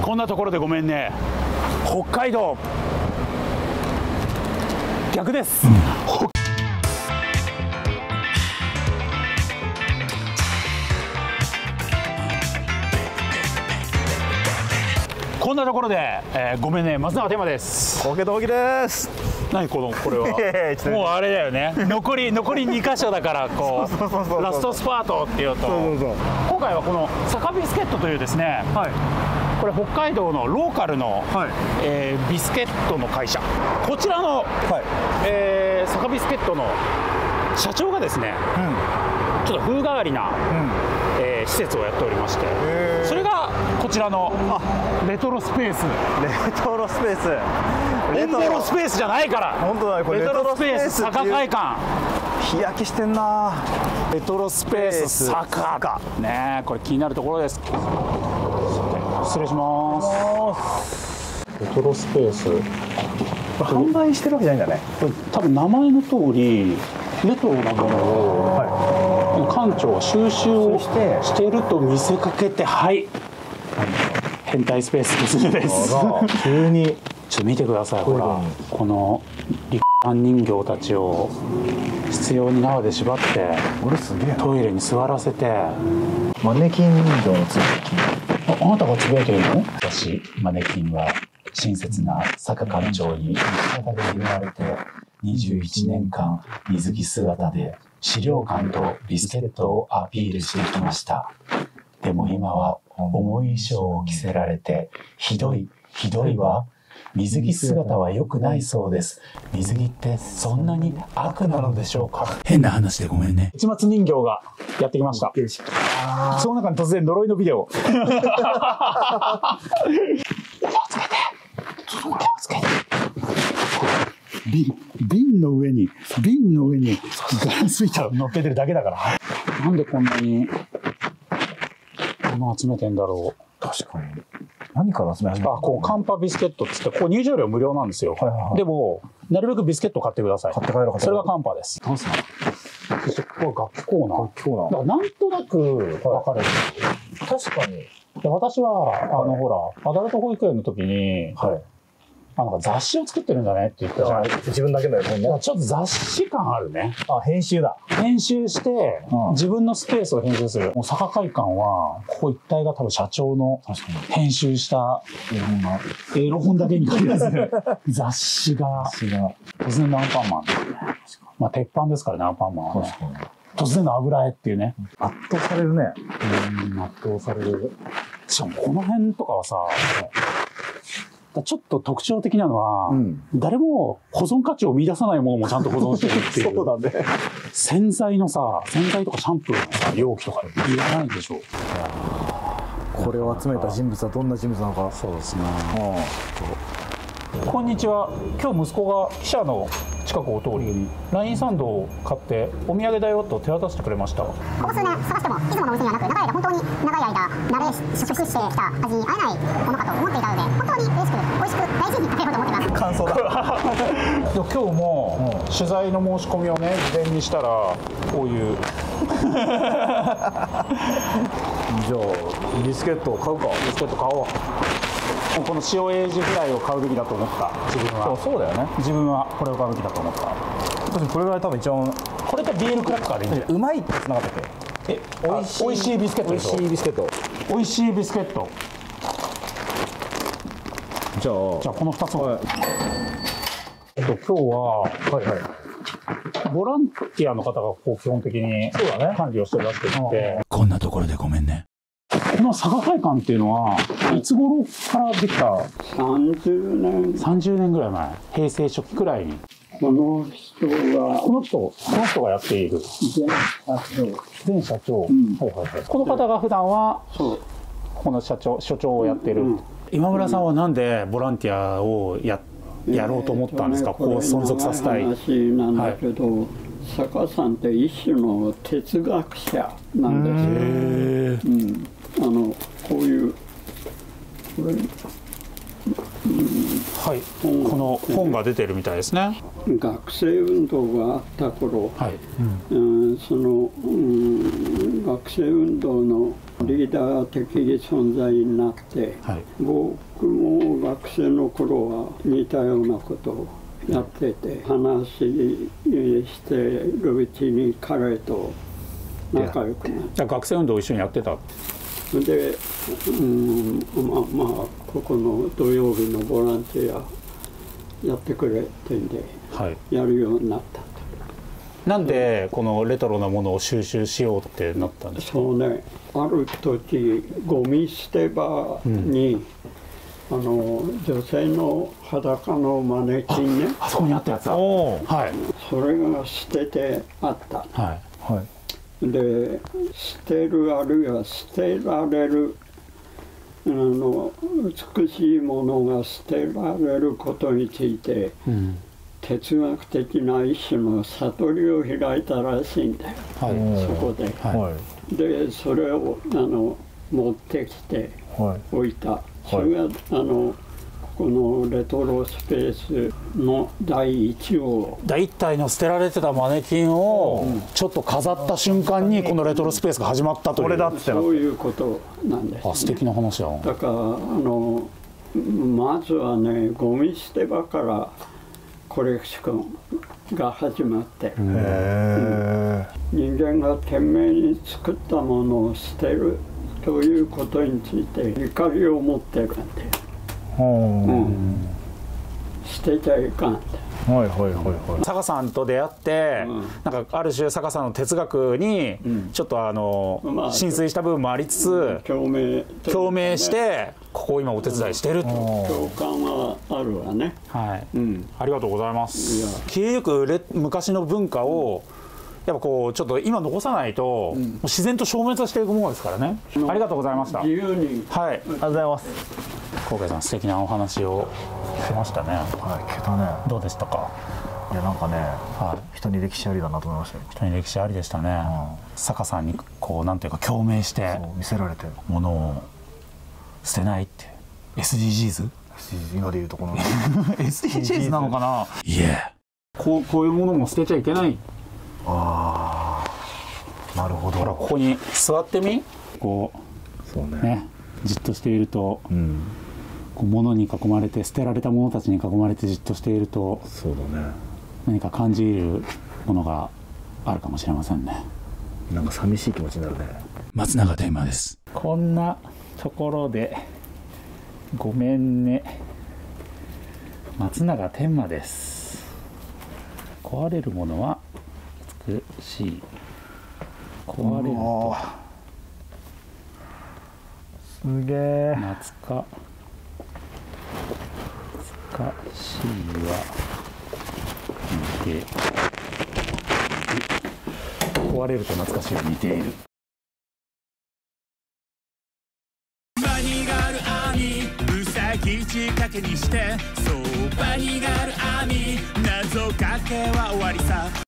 こんなところでごめんね。北海道逆です、こんなところで、ごめんね、松永テーマです。 小池智樹です。 何これはもうあれだよね、残り2箇所だからこうラストスパートっていうと、今回はこの坂ビスケットというですね、これ北海道のローカルの、ビスケットの会社、こちらの、坂ビスケットの社長がですね、ちょっと風変わりな、施設をやっておりまして、それがこちらのレトロスペース。 レトロスペース。 レトロスペースじゃないから。 本当だ、これレトロスペース坂会館。 日焼けしてんな。 レトロスペース坂ね、これ気になるところです。失礼します。レトロスペース。 販売してるわけじゃないんだね。 これ多分名前の通りレトロなものを、館長は収集をしていると見せかけて、変態スペースです。 急にちょっと見てください。ほら、この立派人形たちを必要に縄で縛ってトイレに座らせて、 マネキン人形のつぶやき。あなたがつぶやいてるの？私、マネキンは親切な坂館長に味方で言われて21年間水着姿で資料館とビスケットをアピールしてきました。でも今は重い衣装を着せられてひどいわ。水着姿は良くないそうです。水着ってそんなに悪なのでしょうか。変な話でごめんね。市松人形がやってきました。その中に突然呪いのビデオ。気をつけて。瓶の上にガラス板を乗っけてるだけだから。なんでこんなに物集めてんだろう。 確かに。何から集め始めたの？ こうカンパビスケットっつって、こう入場料無料なんですよ。でもなるべくビスケット買ってください。 買って帰ろう。 それがカンパです。そしてここは楽器コーナー。だからなんとなく分かれる。 確かに。 で私はほらアダルト保育園の時に、なんか雑誌を作ってるんだねって言ったじゃん。 自分だけのやつね。 ちょっと雑誌感あるね。 編集だ。 編集して、自分のスペースを編集する。もう坂会館はここ一帯が多分社長の編集したエロ本だけに書いてある雑誌が突然のアンパンマンですね。まあ鉄板ですからね、アンパンマンはね。突然の油絵っていうね。 圧倒されるね。 圧倒される。しかもこの辺とかはさ、ちょっと特徴的なのは、誰も保存価値を見出さないものもちゃんと保存してるっていう。 そうだね。 洗剤とかシャンプーのさ容器とかいらないでしょう。 これを集めた人物はどんな人物なのか。 そうですね。こんにちは。今日息子が汽車の近くを通り、ラインサンドを買ってお土産だよと手渡してくれました。 ここ数年探してもいつものお店にはなく、長い間本当に長い間慣れ熟してきた味に合えないものかと思っていたので、本当に美味しく大事に食べようと思ってます。 感想だ。 今日も取材の申し込みをね事前にしたらこういうじゃあビスケットを買うか。 ビスケット買おう。この塩エイジフライを買うべきだと思った。自分はそうだよね。 自分はこれを買うべきだと思った。 これぐらい多分一番。 これとビールクラッカーでいいんじゃない？ うまいってつながってて。 おいしいビスケットでしょ。 おいしいビスケット。 おいしいビスケット。 じゃあこの2つを。今日はボランティアの方がこう基本的に管理をしてるらしくて、こんなところでごめんね。この坂会館っていうのはいつ頃からできた？30年ぐらい前、平成初期くらいに。この人がやっている前社長。この方が普段はこの所長をやっている。今村さんはなんでボランティアをやろうと思ったんですか？こう存続させたい。 話なんだけど、坂さんって一種の哲学者なんですよ。こういうこれ、 この本が出てるみたいですね。 学生運動があった頃、その、 学生運動のリーダー的存在になって、 はい、 僕も学生の頃は似たようなことをやってて、話してるうちに彼と仲良くなって。 学生運動を一緒にやってた。 で、まあここの土曜日のボランティアやってくれってんで、はい、やるようになったと。 なんでこのレトロなものを収集しようってなったんですか？ そうね、ある時ゴミ捨て場に、女性の裸のマネキンね、 あそこにあったやつだ。はい、 それが捨ててあった。 はいはい、 で捨てるあるいは捨てられる美しいものが捨てられることについて、哲学的な一種の悟りを開いたらしいんだよ、はい、そこで、はい、でそれを持ってきて置いた、はい、それがこのレトロスペースの第1号、 第1体の捨てられてたマネキンをちょっと飾った瞬間にこのレトロスペースが始まったという、 そういうことなんです、ね、 素敵な話だ。 だからまずはね、ゴミ捨て場からコレクションが始まって、人間が懸命に作ったものを捨てるということについて怒りを持ってるんで、捨てちゃいかんって。 坂さんと出会って、なんかある種坂さんの哲学にちょっと浸水した部分もありつつ、共鳴してここを今お手伝いしてると。 共感はあるわね。 はい、ありがとうございます。消えゆく昔の文化をやっぱこうちょっと今残さないと、自然と消滅していくものですからね。ありがとうございました。 自由に。 はい、ありがとうございます。紘介さん、素敵なお話をしましたね。 はい、聞けたね。 どうでしたか？ いや、なんかね、人に歴史ありだなと思いましたよ。 人に歴史ありでしたね。坂さんにこうなんていうか共鳴して見せられてものを捨てないって SDGs？ 今でいうとこの SDGs なのかな。いえ、こういうものも捨てちゃいけない。 ああ、なるほど。 ほら、ここに座ってみ。こう、そうね、じっとしていると、こう物に囲まれて、捨てられたものたちに囲まれてじっとしていると、 そうだね、 何か感じるものがあるかもしれませんね。 なんか寂しい気持ちになるね。 松永天馬です。こんなところでごめんね。松永天馬です。壊れるものは美しい。壊れるとすげえ懐かしいは似ている。壊れると懐かしいは似ている。バニガルアーミー、うさぎ仕掛けにして、そうバニガルアーミー、謎かけは終わりさ。